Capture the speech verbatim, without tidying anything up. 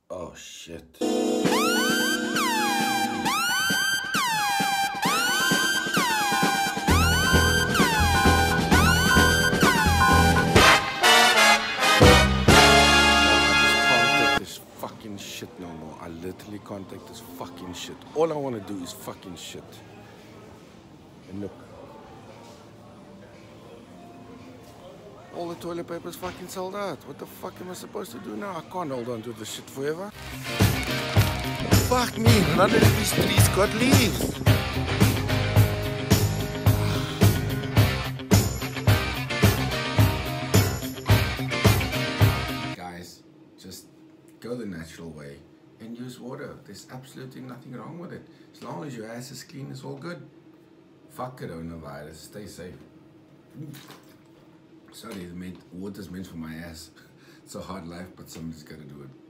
Oh shit. Fucking shit no more. I literally can't take this fucking shit. All I want to do is fucking shit. And look, all the toilet paper is fucking sold out. What the fuck am I supposed to do now? I can't hold on to this shit forever. Fuck me, none of these trees got leaves. Guys, just go the natural way and use water. There's absolutely nothing wrong with it. As long as your ass is clean, it's all good. Fuck coronavirus. Stay safe. Sorry, the water's meant for my ass. It's a hard life, but somebody's got to do it.